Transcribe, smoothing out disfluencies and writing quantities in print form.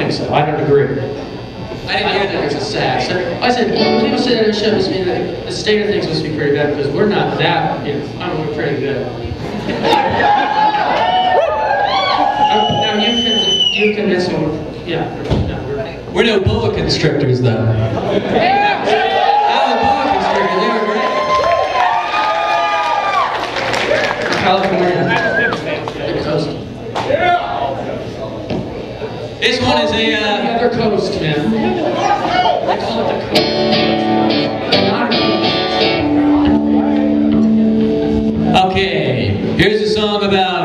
think so. I don't agree. I didn't hear that there's a sax. I said, people say that our show must be, the state of things must be pretty bad because we're not that, you know, I mean, we're pretty good. Now you convince me, yeah. No, we're no Boa Constrictors though. Yeah. Oh, the Boa Constrictors, they were great. California. The coast. This one is a the other coast, man. I call it the coast. Okay, here's a song about